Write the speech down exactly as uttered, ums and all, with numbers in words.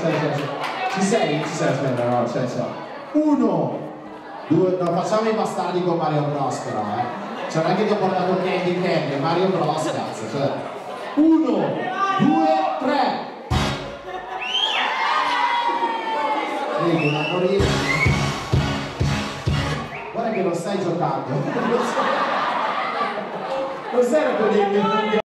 c'è, c'è, c'è. Ci sei? Ci sei, aspetta, no, c'è, c'è. Uno, due, no, facciamo i bastardi con Mario Bros però, eh. Cioè non è che ti ho portato Candy Candy, Mario Bros, cazzo, cioè. Uno, due, tre. Vedi, una morire. Guarda che non stai giocando. Non sei quelli che